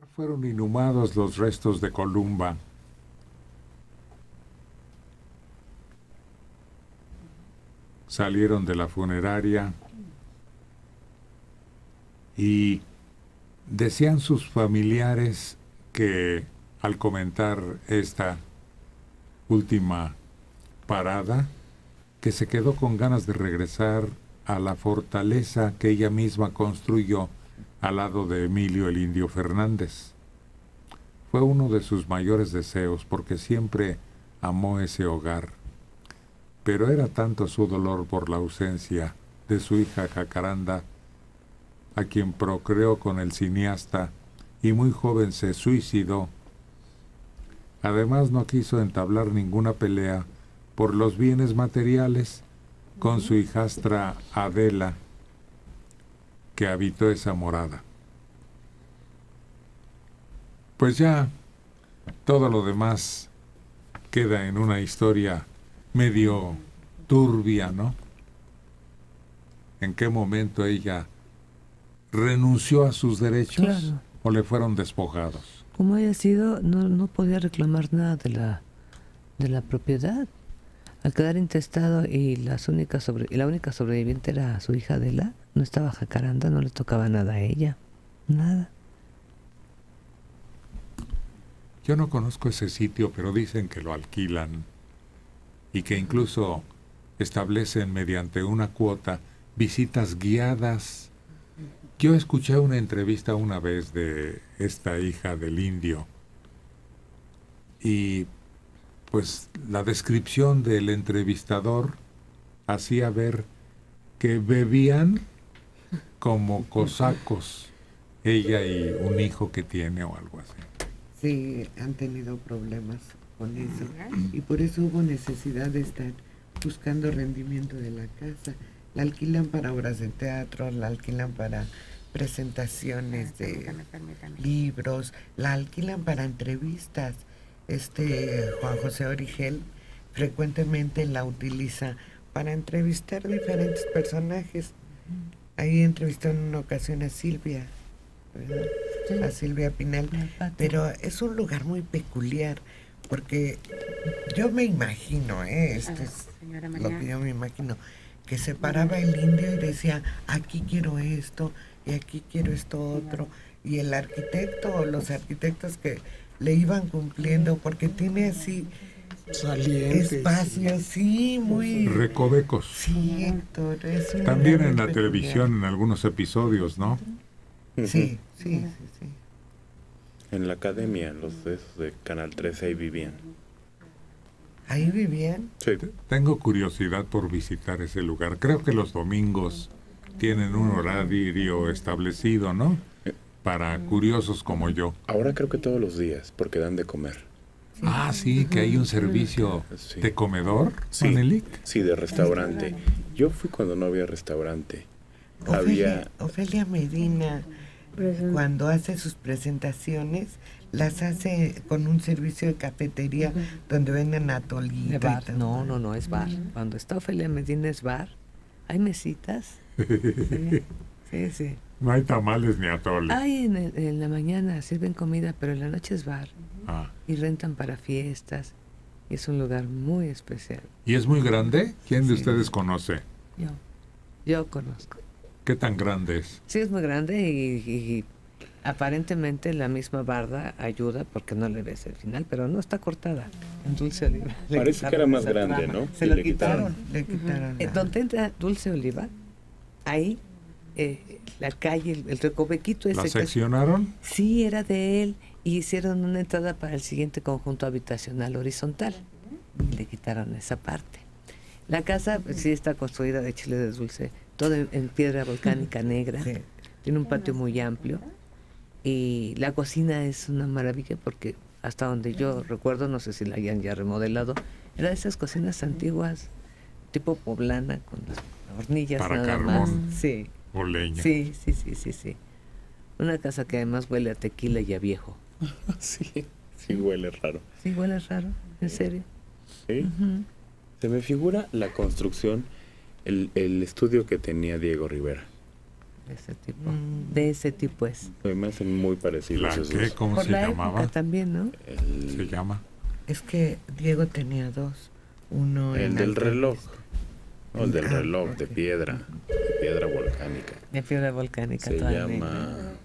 Fueron inhumados los restos de Columba. Salieron de la funeraria y decían sus familiares que al comentar esta última parada, que se quedó con ganas de regresar a la fortaleza que ella misma construyó al lado de Emilio el Indio Fernández. Fue uno de sus mayores deseos porque siempre amó ese hogar. Pero era tanto su dolor por la ausencia de su hija Jacaranda, a quien procreó con el cineasta y muy joven se suicidó. Además no quiso entablar ninguna pelea por los bienes materiales con su hijastra Adela, que habitó esa morada. Pues ya todo lo demás queda en una historia medio turbia, ¿no? ¿En qué momento ella renunció a sus derechos? Claro. ¿O le fueron despojados? Como haya sido, no podía reclamar nada de la propiedad. Al quedar intestado y la única sobreviviente era su hija Adela, no estaba Jacaranda, no le tocaba nada a ella. Nada. Yo no conozco ese sitio, pero dicen que lo alquilan y que incluso establecen mediante una cuota visitas guiadas. Yo escuché una entrevista una vez de esta hija del indio y pues la descripción del entrevistador hacía ver que bebían como cosacos, ella y un hijo que tiene o algo así. Sí, han tenido problemas con eso y por eso hubo necesidad de estar buscando rendimiento de la casa. La alquilan para obras de teatro, la alquilan para presentaciones de libros, la alquilan para entrevistas. Juan José Origel frecuentemente la utiliza para entrevistar diferentes personajes. Ahí entrevistó en una ocasión a Silvia, ¿verdad? Sí. A Silvia Pinal, pero es un lugar muy peculiar porque yo me imagino, esto es lo que yo me imagino, que se paraba el indio y decía, aquí quiero esto y aquí quiero esto otro, y el arquitecto o los arquitectos que le iban cumpliendo, porque tiene así salientes, espacios, sí, muy recovecos. Sí, Héctor, es un también en la peculiar. televisión en algunos episodios, ¿no? Sí. En la academia, los de esos de Canal 13 ahí vivían. ¿Ahí vivían? Sí. Tengo curiosidad por visitar ese lugar. Creo que los domingos tienen un horario establecido, ¿no? Para curiosos como yo. Ahora creo que todos los días, porque dan de comer. Ah, sí, que hay un servicio Sí. de comedor, Sí. Manelik. Sí, de restaurante. Yo fui cuando no había restaurante. Ofelia Medina, cuando hace sus presentaciones, las hace con un servicio de cafetería donde venden atolito. De bar. No, es bar. Cuando está Ofelia Medina es bar. Hay mesitas. Sí. No hay tamales ni atole. Hay en la mañana sirven comida, pero en la noche es bar. Ah. Y rentan para fiestas. Y es un lugar muy especial. ¿Y es muy grande? ¿Quién de ustedes conoce? Yo conozco. ¿Qué tan grande es? Sí, es muy grande y aparentemente la misma barda ayuda porque no le ves el final, pero no está cortada. En Dulce Oliva. Parece que era más grande, ¿no? Se Y lo le quitaron. Le quitaron. Donde entra Dulce Oliva, ahí la calle, el recovequito ese. ¿La seccionaron? Sí, era de él. Y hicieron una entrada para el siguiente conjunto habitacional horizontal. Y le quitaron esa parte. La casa pues, sí está construida de chile de dulce, todo en piedra volcánica negra. Sí. Tiene un patio muy amplio. Y la cocina es una maravilla porque hasta donde yo recuerdo, no sé si la hayan ya remodelado, era de esas cocinas antiguas, tipo poblana, con las hornillas para nada carbón más. Sí. O leña. Sí. Una casa que además huele a tequila y a viejo. Sí huele raro. Sí, huele raro, en serio. ¿Sí? Se me figura la construcción, el estudio que tenía Diego Rivera. De ese tipo es. Me hacen muy parecidos ¿La esos. qué? ¿Cómo Por se la llamaba? época también, ¿no? Se llama. Es que Diego tenía dos. Uno El en del Alta reloj. Vista. No, el del reloj, ok. de piedra volcánica. De fiebre volcánica. Se toda llama... negra.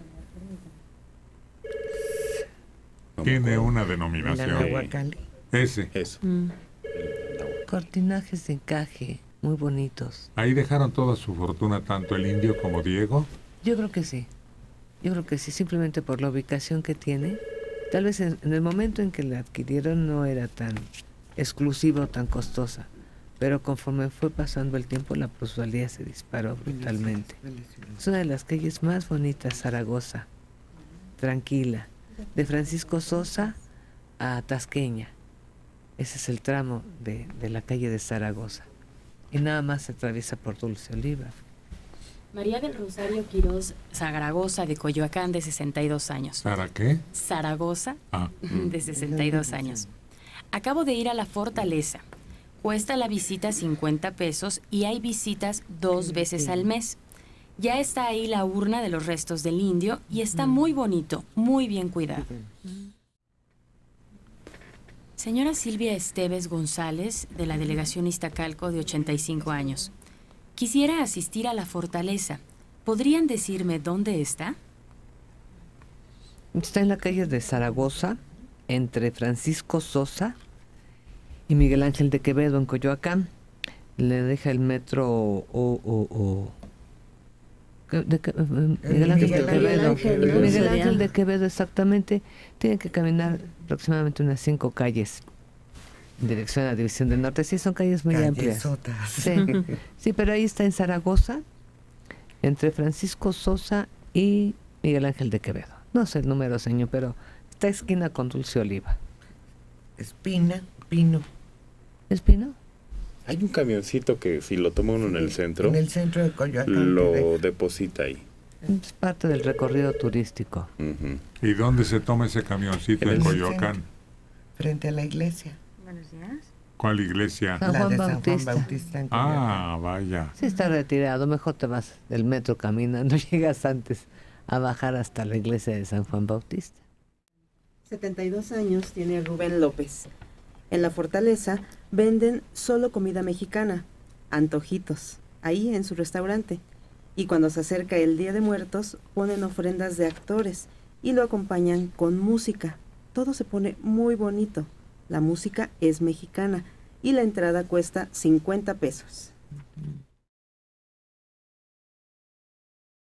no me Tiene acuerdo. una El denominación. Anahuacalli. Ese. Eso. Cortinajes de encaje, muy bonitos. Ahí dejaron toda su fortuna tanto el indio como Diego. Yo creo que sí. Yo creo que sí, simplemente por la ubicación que tiene. Tal vez en el momento en que la adquirieron no era tan exclusiva o tan costosa. Pero conforme fue pasando el tiempo, la plusvalía se disparó brutalmente. Es una de las calles más bonitas, Zaragoza. Tranquila. De Francisco Sosa a Tasqueña. Ese es el tramo de la calle de Zaragoza. Y nada más se atraviesa por Dulce Oliva. María del Rosario Quirós Zaragoza, de Coyoacán, de 62 años. ¿Para qué? Zaragoza, Ah, de 62 años. Acabo de ir a la fortaleza. Cuesta la visita 50 pesos y hay visitas 2 veces al mes. Ya está ahí la urna de los restos del indio y está muy bonito, muy bien cuidado. Señora Silvia Esteves González, de la delegación Iztacalco, de 85 años. Quisiera asistir a la fortaleza. ¿Podrían decirme dónde está? Está en la calle de Zaragoza, entre Francisco Sosa y Miguel Ángel de Quevedo, en Coyoacán. Le deja el metro Miguel Ángel de Quevedo. Miguel Ángel de Quevedo, exactamente. Tiene que caminar aproximadamente unas 5 calles en dirección a la División del Norte. Sí, son calles muy amplias. Callesotas. Sí, sí, pero ahí está en Zaragoza, entre Francisco Sosa y Miguel Ángel de Quevedo. No sé el número, señor, pero está esquina con Dulce Oliva. Espina, Pino. ¿Es Pino? Hay un camioncito que si lo toma uno en el centro, En el centro de Coyoacán. te lo deja. deposita ahí. Es parte del recorrido turístico. Ujú. ¿y dónde se toma ese camioncito En en el Coyoacán? Frente a la iglesia. Buenos días. ¿Cuál iglesia? San La Juan de San Bautista. Juan Bautista en Coyoacán. Ah, vaya. Sí, está retirado. Mejor te vas del metro caminando. Llegas antes a bajar hasta la iglesia de San Juan Bautista. 72 años tiene Rubén López. En la fortaleza venden solo comida mexicana, antojitos, ahí en su restaurante. Y cuando se acerca el Día de Muertos, ponen ofrendas de actores y lo acompañan con música. Todo se pone muy bonito. La música es mexicana y la entrada cuesta 50 pesos.